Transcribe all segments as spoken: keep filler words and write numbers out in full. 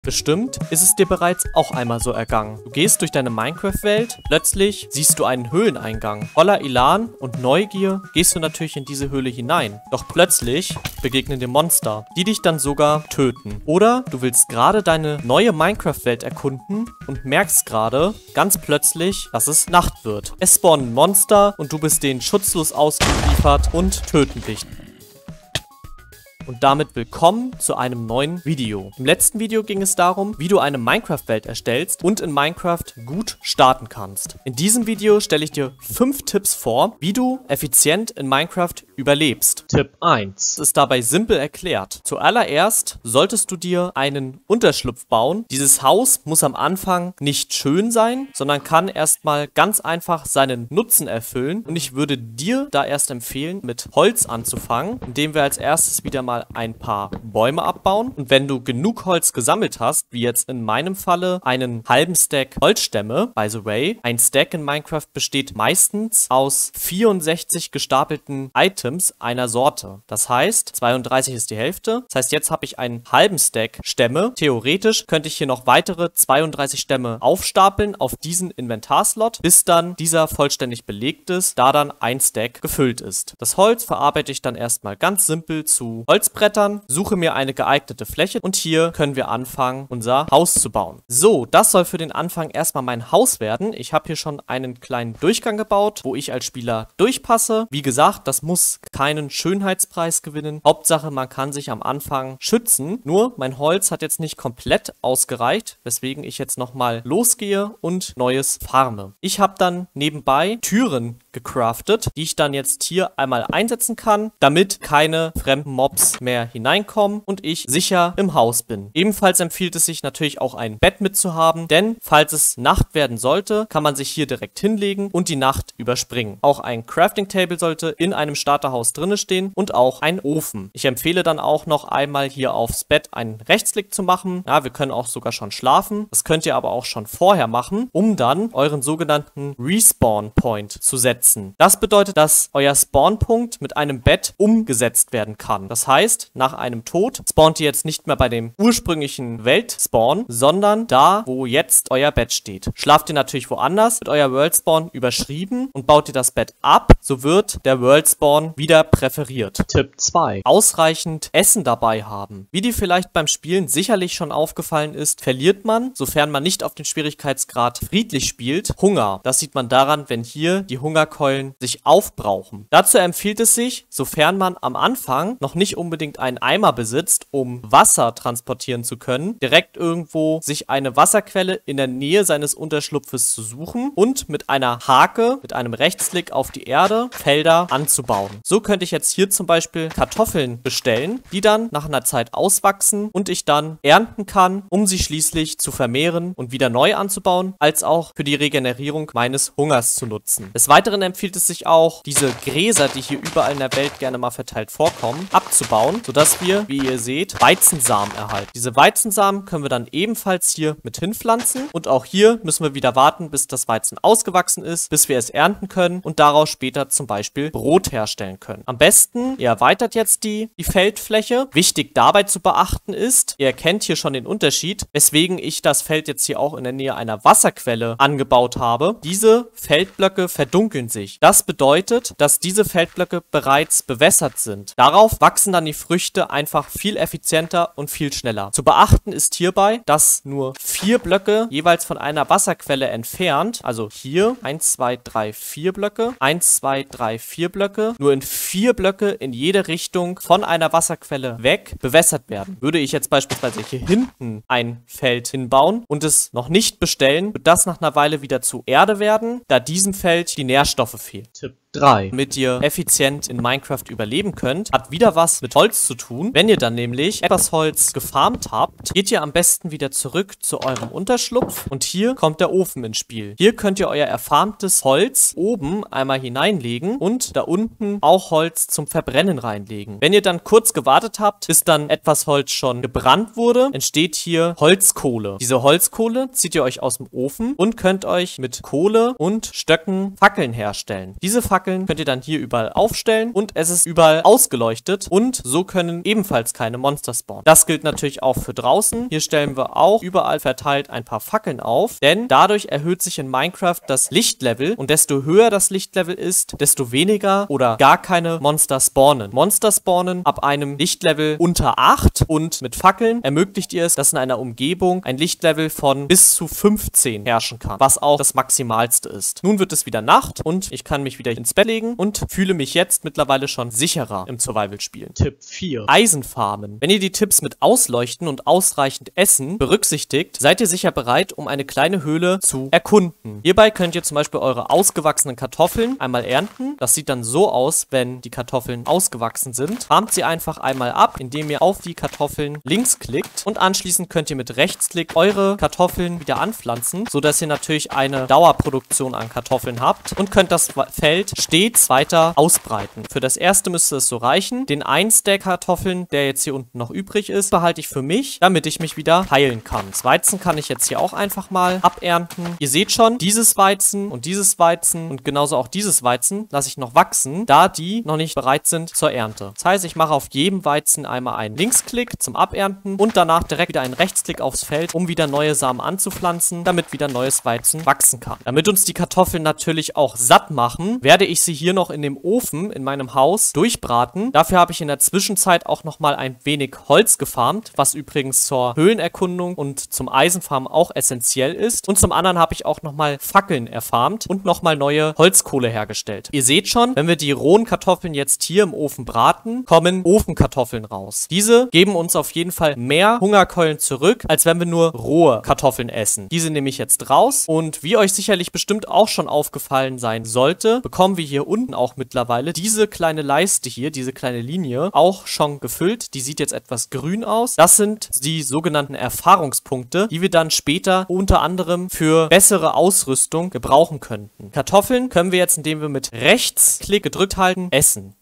Bestimmt ist es dir bereits auch einmal so ergangen. Du gehst durch deine Minecraft-Welt, plötzlich siehst du einen Höhleneingang. Voller Elan und Neugier gehst du natürlich in diese Höhle hinein. Doch plötzlich begegnen dir Monster, die dich dann sogar töten. Oder du willst gerade deine neue Minecraft-Welt erkunden und merkst gerade ganz plötzlich, dass es Nacht wird. Es spawnen Monster und du bist denen schutzlos ausgeliefert und töten dich. Und damit willkommen zu einem neuen Video. Im letzten Video ging es darum, wie du eine Minecraft-Welt erstellst und in Minecraft gut starten kannst. In diesem Video stelle ich dir fünf Tipps vor, wie du effizient in Minecraft überlebst. Tipp eins ist dabei simpel erklärt. Zuallererst solltest du dir einen Unterschlupf bauen. Dieses Haus muss am Anfang nicht schön sein, sondern kann erstmal ganz einfach seinen Nutzen erfüllen. Und ich würde dir da erst empfehlen, mit Holz anzufangen, indem wir als erstes wieder mal ein paar Bäume abbauen. Und wenn du genug Holz gesammelt hast, wie jetzt in meinem Falle einen halben Stack Holzstämme, by the way, ein Stack in Minecraft besteht meistens aus vierundsechzig gestapelten Items einer Sorte. Das heißt, zweiunddreißig ist die Hälfte. Das heißt, jetzt habe ich einen halben Stack Stämme. Theoretisch könnte ich hier noch weitere zweiunddreißig Stämme aufstapeln auf diesen Inventarslot, bis dann dieser vollständig belegt ist, da dann ein Stack gefüllt ist. Das Holz verarbeite ich dann erstmal ganz simpel zu Holzbrettern, suche mir eine geeignete Fläche und hier können wir anfangen, unser Haus zu bauen. So, das soll für den Anfang erstmal mein Haus werden. Ich habe hier schon einen kleinen Durchgang gebaut, wo ich als Spieler durchpasse. Wie gesagt, das muss keinen Schönheitspreis gewinnen. Hauptsache, man kann sich am Anfang schützen. Nur, mein Holz hat jetzt nicht komplett ausgereicht, weswegen ich jetzt nochmal losgehe und Neues farme. Ich habe dann nebenbei Türen gecraftet, die ich dann jetzt hier einmal einsetzen kann, damit keine fremden Mobs mehr hineinkommen und ich sicher im Haus bin. Ebenfalls empfiehlt es sich natürlich auch ein Bett mitzuhaben, denn falls es Nacht werden sollte, kann man sich hier direkt hinlegen und die Nacht überspringen. Auch ein Crafting Table sollte in einem Starterhaus drinne stehen und auch ein Ofen. Ich empfehle dann auch noch einmal hier aufs Bett einen Rechtsklick zu machen. Ja, wir können auch sogar schon schlafen. Das könnt ihr aber auch schon vorher machen, um dann euren sogenannten Respawn Point zu setzen. Das bedeutet, dass euer Spawnpunkt mit einem Bett umgesetzt werden kann. Das heißt, nach einem Tod spawnt ihr jetzt nicht mehr bei dem ursprünglichen Weltspawn, sondern da, wo jetzt euer Bett steht. Schlaft ihr natürlich woanders, wird euer Worldspawn überschrieben und baut ihr das Bett ab, so wird der Worldspawn wieder präferiert. Tipp zwei. Ausreichend Essen dabei haben. Wie dir vielleicht beim Spielen sicherlich schon aufgefallen ist, verliert man, sofern man nicht auf den Schwierigkeitsgrad friedlich spielt, Hunger. Das sieht man daran, wenn hier die Hungerkeulen sich aufbrauchen. Dazu empfiehlt es sich, sofern man am Anfang noch nicht unbedingt einen Eimer besitzt, um Wasser transportieren zu können, direkt irgendwo sich eine Wasserquelle in der Nähe seines Unterschlupfes zu suchen und mit einer Hake, mit einem Rechtsklick auf die Erde, Felder anzubauen. So könnte ich jetzt hier zum Beispiel Kartoffeln bestellen, die dann nach einer Zeit auswachsen und ich dann ernten kann, um sie schließlich zu vermehren und wieder neu anzubauen, als auch für die Regenerierung meines Hungers zu nutzen. Des Weiteren empfiehlt es sich auch, diese Gräser, die hier überall in der Welt gerne mal verteilt vorkommen, abzubauen, sodass wir, wie ihr seht, Weizensamen erhalten. Diese Weizensamen können wir dann ebenfalls hier mit hinpflanzen und auch hier müssen wir wieder warten, bis das Weizen ausgewachsen ist, bis wir es ernten können und daraus später zum Beispiel Brot herstellen können. Am besten, ihr erweitert jetzt die, die Feldfläche. Wichtig dabei zu beachten ist, ihr erkennt hier schon den Unterschied, weswegen ich das Feld jetzt hier auch in der Nähe einer Wasserquelle angebaut habe. Diese Feldblöcke verdunkeln sich. Das bedeutet, dass diese Feldblöcke bereits bewässert sind. Darauf wachsen dann die Früchte einfach viel effizienter und viel schneller. Zu beachten ist hierbei, dass nur vier Blöcke jeweils von einer Wasserquelle entfernt, also hier eins, zwei, drei, vier Blöcke, eins, zwei, drei, vier Blöcke, nur in vier Blöcke in jede Richtung von einer Wasserquelle weg bewässert werden. Würde ich jetzt beispielsweise hier hinten ein Feld hinbauen und es noch nicht bestellen, wird das nach einer Weile wieder zu Erde werden, da diesem Feld die Nährstoffe fehlen. Tipp drei. Damit ihr effizient in Minecraft überleben könnt, hat wieder was mit Holz zu tun. Wenn ihr dann nämlich etwas Holz gefarmt habt, geht ihr am besten wieder zurück zu eurem Unterschlupf und hier kommt der Ofen ins Spiel. Hier könnt ihr euer erfarmtes Holz oben einmal hineinlegen und da unten auch Holz zum Verbrennen reinlegen. Wenn ihr dann kurz gewartet habt, bis dann etwas Holz schon gebrannt wurde, entsteht hier Holzkohle. Diese Holzkohle zieht ihr euch aus dem Ofen und könnt euch mit Kohle und Stöcken Fackeln herstellen. Diese Fackeln Fackeln könnt ihr dann hier überall aufstellen und es ist überall ausgeleuchtet und so können ebenfalls keine Monster spawnen. Das gilt natürlich auch für draußen. Hier stellen wir auch überall verteilt ein paar Fackeln auf, denn dadurch erhöht sich in Minecraft das Lichtlevel und desto höher das Lichtlevel ist, desto weniger oder gar keine Monster spawnen. Monster spawnen ab einem Lichtlevel unter acht und mit Fackeln ermöglicht ihr es, dass in einer Umgebung ein Lichtlevel von bis zu fünfzehn herrschen kann, was auch das Maximalste ist. Nun wird es wieder Nacht und ich kann mich wieder ins Bett legen und fühle mich jetzt mittlerweile schon sicherer im Survival-Spielen. Tipp vier. Eisenfarmen. Wenn ihr die Tipps mit Ausleuchten und ausreichend Essen berücksichtigt, seid ihr sicher bereit, um eine kleine Höhle zu erkunden. Hierbei könnt ihr zum Beispiel eure ausgewachsenen Kartoffeln einmal ernten. Das sieht dann so aus, wenn die Kartoffeln ausgewachsen sind. Farmt sie einfach einmal ab, indem ihr auf die Kartoffeln links klickt und anschließend könnt ihr mit Rechtsklick eure Kartoffeln wieder anpflanzen, sodass ihr natürlich eine Dauerproduktion an Kartoffeln habt und könnt das Feld stets weiter ausbreiten. Für das erste müsste es so reichen. Den einen Stack Kartoffeln, der jetzt hier unten noch übrig ist, behalte ich für mich, damit ich mich wieder heilen kann. Das Weizen kann ich jetzt hier auch einfach mal abernten. Ihr seht schon, dieses Weizen und dieses Weizen und genauso auch dieses Weizen lasse ich noch wachsen, da die noch nicht bereit sind zur Ernte. Das heißt, ich mache auf jedem Weizen einmal einen Linksklick zum Abernten und danach direkt wieder einen Rechtsklick aufs Feld, um wieder neue Samen anzupflanzen, damit wieder neues Weizen wachsen kann. Damit uns die Kartoffeln natürlich auch satt machen, werde ich sie hier noch in dem Ofen in meinem Haus durchbraten. Dafür habe ich in der Zwischenzeit auch nochmal ein wenig Holz gefarmt, was übrigens zur Höhlenerkundung und zum Eisenfarmen auch essentiell ist. Und zum anderen habe ich auch nochmal Fackeln erfarmt und nochmal neue Holzkohle hergestellt. Ihr seht schon, wenn wir die rohen Kartoffeln jetzt hier im Ofen braten, kommen Ofenkartoffeln raus. Diese geben uns auf jeden Fall mehr Hungerkeulen zurück, als wenn wir nur rohe Kartoffeln essen. Diese nehme ich jetzt raus und wie euch sicherlich bestimmt auch schon aufgefallen sein sollte, bekommen wir hier unten auch mittlerweile diese kleine Leiste hier, diese kleine Linie, auch schon gefüllt. Die sieht jetzt etwas grün aus. Das sind die sogenannten Erfahrungspunkte, die wir dann später unter anderem für bessere Ausrüstung gebrauchen könnten. Kartoffeln können wir jetzt, indem wir mit Rechtsklick gedrückt halten, essen.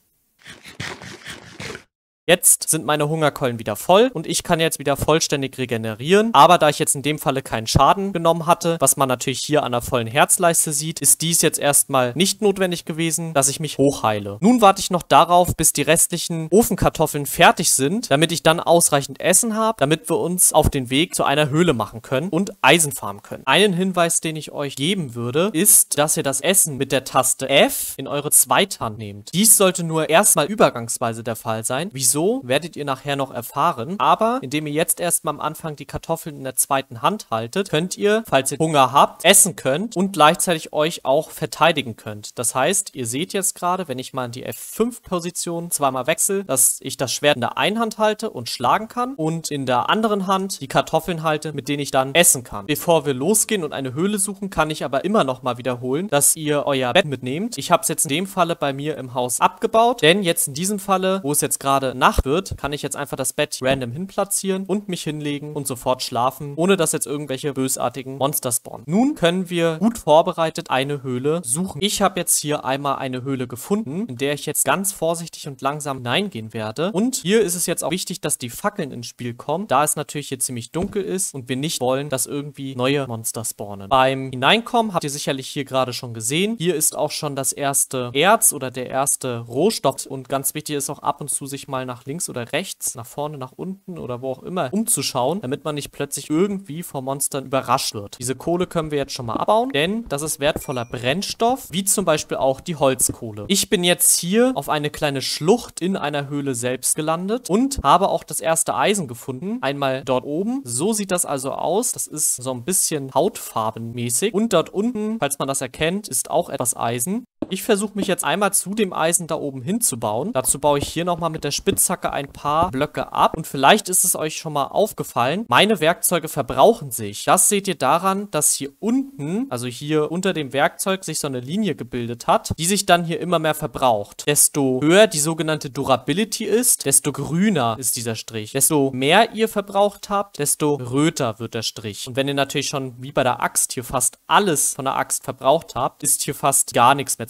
Jetzt sind meine Hungerkeulen wieder voll und ich kann jetzt wieder vollständig regenerieren. Aber da ich jetzt in dem Falle keinen Schaden genommen hatte, was man natürlich hier an der vollen Herzleiste sieht, ist dies jetzt erstmal nicht notwendig gewesen, dass ich mich hochheile. Nun warte ich noch darauf, bis die restlichen Ofenkartoffeln fertig sind, damit ich dann ausreichend Essen habe, damit wir uns auf den Weg zu einer Höhle machen können und Eisen farmen können. Einen Hinweis, den ich euch geben würde, ist, dass ihr das Essen mit der Taste F in eure Zweithand nehmt. Dies sollte nur erstmal übergangsweise der Fall sein. Wieso? Werdet ihr nachher noch erfahren, aber indem ihr jetzt erstmal am Anfang die Kartoffeln in der zweiten Hand haltet, könnt ihr, falls ihr Hunger habt, essen könnt und gleichzeitig euch auch verteidigen könnt. Das heißt, ihr seht jetzt gerade, wenn ich mal in die F fünf Position zweimal wechsle, dass ich das Schwert in der einen Hand halte und schlagen kann und in der anderen Hand die Kartoffeln halte, mit denen ich dann essen kann. Bevor wir losgehen und eine Höhle suchen, kann ich aber immer noch mal wiederholen, dass ihr euer Bett mitnehmt. Ich habe es jetzt in dem Falle bei mir im Haus abgebaut, denn jetzt in diesem Falle, wo es jetzt gerade Nacht wird, kann ich jetzt einfach das Bett random hinplatzieren und mich hinlegen und sofort schlafen, ohne dass jetzt irgendwelche bösartigen Monster spawnen. Nun können wir gut vorbereitet eine Höhle suchen. Ich habe jetzt hier einmal eine Höhle gefunden, in der ich jetzt ganz vorsichtig und langsam hineingehen werde. Und hier ist es jetzt auch wichtig, dass die Fackeln ins Spiel kommen, da es natürlich hier ziemlich dunkel ist und wir nicht wollen, dass irgendwie neue Monster spawnen. Beim Hineinkommen habt ihr sicherlich hier gerade schon gesehen. Hier ist auch schon das erste Erz oder der erste Rohstoff und ganz wichtig ist auch ab und zu sich mal nach links oder rechts, nach vorne, nach unten oder wo auch immer umzuschauen, damit man nicht plötzlich irgendwie von Monstern überrascht wird. Diese Kohle können wir jetzt schon mal abbauen, denn das ist wertvoller Brennstoff, wie zum Beispiel auch die Holzkohle. Ich bin jetzt hier auf eine kleine Schlucht in einer Höhle selbst gelandet und habe auch das erste Eisen gefunden. Einmal dort oben. So sieht das also aus. Das ist so ein bisschen hautfarbenmäßig. Und dort unten, falls man das erkennt, ist auch etwas Eisen. Ich versuche mich jetzt einmal zu dem Eisen da oben hinzubauen. Dazu baue ich hier nochmal mit der Spitzhacke ein paar Blöcke ab. Und vielleicht ist es euch schon mal aufgefallen, meine Werkzeuge verbrauchen sich. Das seht ihr daran, dass hier unten, also hier unter dem Werkzeug, sich so eine Linie gebildet hat, die sich dann hier immer mehr verbraucht. Desto höher die sogenannte Durability ist, desto grüner ist dieser Strich. Desto mehr ihr verbraucht habt, desto röter wird der Strich. Und wenn ihr natürlich schon wie bei der Axt hier fast alles von der Axt verbraucht habt, ist hier fast gar nichts mehr zu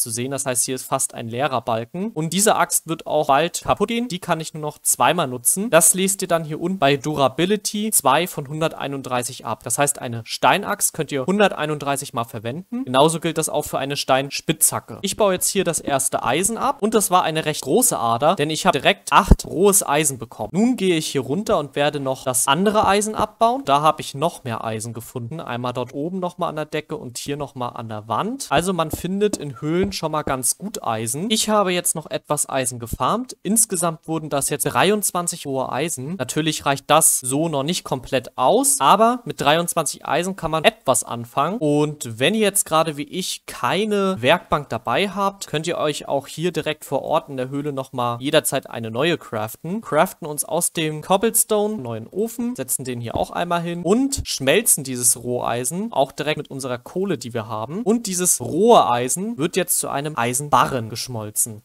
zu sehen. Das heißt, hier ist fast ein leerer Balken. Und diese Axt wird auch bald kaputt gehen. Die kann ich nur noch zweimal nutzen. Das lest ihr dann hier unten bei Durability zwei von hunderteinunddreißig ab. Das heißt, eine Steinaxt könnt ihr hunderteinunddreißig Mal verwenden. Genauso gilt das auch für eine Steinspitzhacke. Ich baue jetzt hier das erste Eisen ab und das war eine recht große Ader, denn ich habe direkt acht rohes Eisen bekommen. Nun gehe ich hier runter und werde noch das andere Eisen abbauen. Da habe ich noch mehr Eisen gefunden. Einmal dort oben nochmal an der Decke und hier nochmal an der Wand. Also man findet in Höhlen schon mal ganz gut Eisen. Ich habe jetzt noch etwas Eisen gefarmt. Insgesamt wurden das jetzt dreiundzwanzig rohe Eisen. Natürlich reicht das so noch nicht komplett aus, aber mit dreiundzwanzig Eisen kann man etwas anfangen. Und wenn ihr jetzt gerade wie ich keine Werkbank dabei habt, könnt ihr euch auch hier direkt vor Ort in der Höhle nochmal jederzeit eine neue craften. Craften uns aus dem Cobblestone einen neuen Ofen, setzen den hier auch einmal hin und schmelzen dieses Roheisen auch direkt mit unserer Kohle, die wir haben. Und dieses rohe Eisen wird jetzt zu einem Eisenbarren geschmolzen.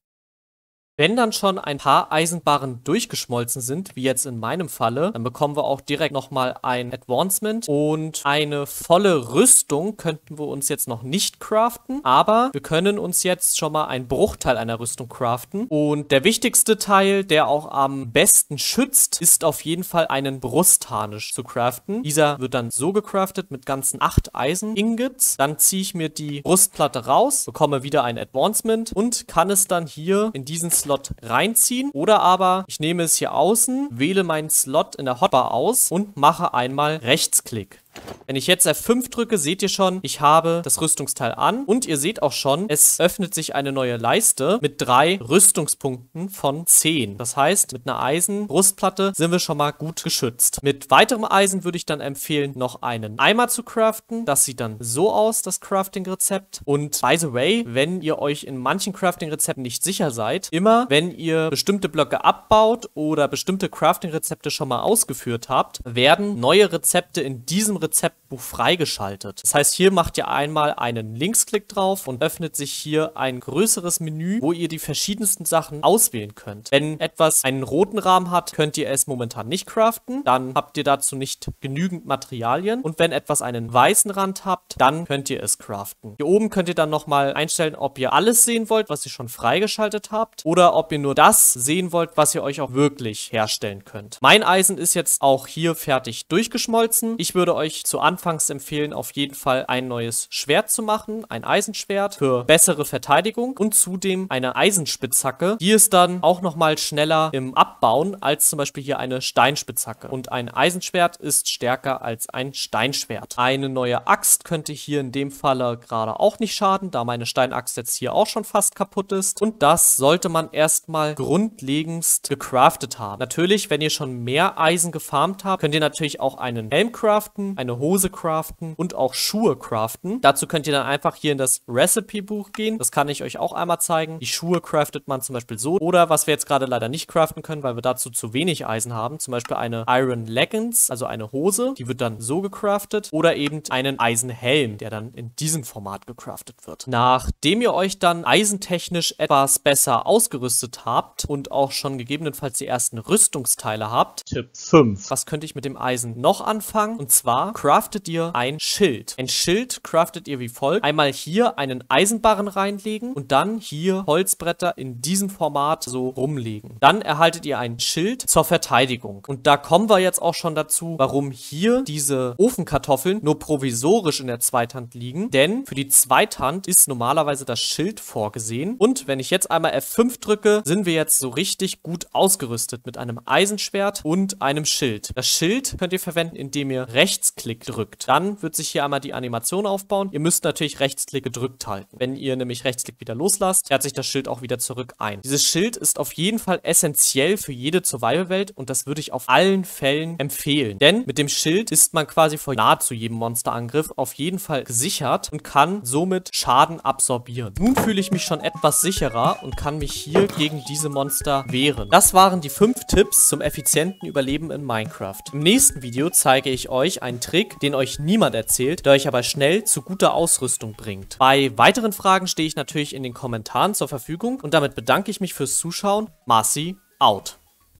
Wenn dann schon ein paar Eisenbarren durchgeschmolzen sind, wie jetzt in meinem Falle, dann bekommen wir auch direkt nochmal ein Advancement und eine volle Rüstung könnten wir uns jetzt noch nicht craften, aber wir können uns jetzt schon mal einen Bruchteil einer Rüstung craften und der wichtigste Teil, der auch am besten schützt, ist auf jeden Fall einen Brustharnisch zu craften. Dieser wird dann so gecraftet mit ganzen acht Eisen-Ingots. Dann ziehe ich mir die Brustplatte raus, bekomme wieder ein Advancement und kann es dann hier in diesen Slot reinziehen. Oder aber ich nehme es hier außen, wähle meinen Slot in der Hotbar aus und mache einmal Rechtsklick. Wenn ich jetzt F fünf drücke, seht ihr schon, ich habe das Rüstungsteil an und ihr seht auch schon, es öffnet sich eine neue Leiste mit drei Rüstungspunkten von zehn. Das heißt, mit einer Eisen-Brustplatte sind wir schon mal gut geschützt. Mit weiterem Eisen würde ich dann empfehlen, noch einen Eimer zu craften. Das sieht dann so aus, das Crafting-Rezept. Und by the way, wenn ihr euch in manchen Crafting-Rezepten nicht sicher seid, immer wenn ihr bestimmte Blöcke abbaut oder bestimmte Crafting-Rezepte schon mal ausgeführt habt, werden neue Rezepte in diesem Rezeptbuch freigeschaltet. Das heißt, hier macht ihr einmal einen Linksklick drauf und öffnet sich hier ein größeres Menü, wo ihr die verschiedensten Sachen auswählen könnt. Wenn etwas einen roten Rahmen hat, könnt ihr es momentan nicht craften. Dann habt ihr dazu nicht genügend Materialien. Und wenn etwas einen weißen Rand habt, dann könnt ihr es craften. Hier oben könnt ihr dann nochmal einstellen, ob ihr alles sehen wollt, was ihr schon freigeschaltet habt, oder ob ihr nur das sehen wollt, was ihr euch auch wirklich herstellen könnt. Mein Eisen ist jetzt auch hier fertig durchgeschmolzen. Ich würde euch zu Anfangs empfehlen, auf jeden Fall ein neues Schwert zu machen, ein Eisenschwert für bessere Verteidigung und zudem eine Eisenspitzhacke. Die ist dann auch nochmal schneller im Abbauen als zum Beispiel hier eine Steinspitzhacke. Und ein Eisenschwert ist stärker als ein Steinschwert. Eine neue Axt könnte hier in dem Falle gerade auch nicht schaden, da meine Steinaxt jetzt hier auch schon fast kaputt ist. Und das sollte man erstmal grundlegendst gecraftet haben. Natürlich, wenn ihr schon mehr Eisen gefarmt habt, könnt ihr natürlich auch einen Helm craften, eine Hose craften und auch Schuhe craften. Dazu könnt ihr dann einfach hier in das Recipe-Buch gehen. Das kann ich euch auch einmal zeigen. Die Schuhe craftet man zum Beispiel so. Oder was wir jetzt gerade leider nicht craften können, weil wir dazu zu wenig Eisen haben. Zum Beispiel eine Iron Leggings, also eine Hose. Die wird dann so gecraftet. Oder eben einen Eisenhelm, der dann in diesem Format gecraftet wird. Nachdem ihr euch dann eisentechnisch etwas besser ausgerüstet habt und auch schon gegebenenfalls die ersten Rüstungsteile habt. Tipp fünf. Was könnte ich mit dem Eisen noch anfangen? Und zwar craftet ihr ein Schild. Ein Schild craftet ihr wie folgt. Einmal hier einen Eisenbarren reinlegen und dann hier Holzbretter in diesem Format so rumlegen. Dann erhaltet ihr ein Schild zur Verteidigung. Und da kommen wir jetzt auch schon dazu, warum hier diese Ofenkartoffeln nur provisorisch in der Zweithand liegen. Denn für die Zweithand ist normalerweise das Schild vorgesehen. Und wenn ich jetzt einmal F fünf drücke, sind wir jetzt so richtig gut ausgerüstet mit einem Eisenschwert und einem Schild. Das Schild könnt ihr verwenden, indem ihr Rechtsklick drückt. Dann wird sich hier einmal die Animation aufbauen. Ihr müsst natürlich Rechtsklick gedrückt halten. Wenn ihr nämlich Rechtsklick wieder loslasst, kehrt sich das Schild auch wieder zurück ein. Dieses Schild ist auf jeden Fall essentiell für jede Survival-Welt und das würde ich auf allen Fällen empfehlen. Denn mit dem Schild ist man quasi vor nahezu jedem Monsterangriff auf jeden Fall gesichert und kann somit Schaden absorbieren. Nun fühle ich mich schon etwas sicherer und kann mich hier gegen diese Monster wehren. Das waren die fünf Tipps zum effizienten Überleben in Minecraft. Im nächsten Video zeige ich euch einen Trick, den euch niemand erzählt, der euch aber schnell zu guter Ausrüstung bringt. Bei weiteren Fragen stehe ich natürlich in den Kommentaren zur Verfügung und damit bedanke ich mich fürs Zuschauen. Marci, out.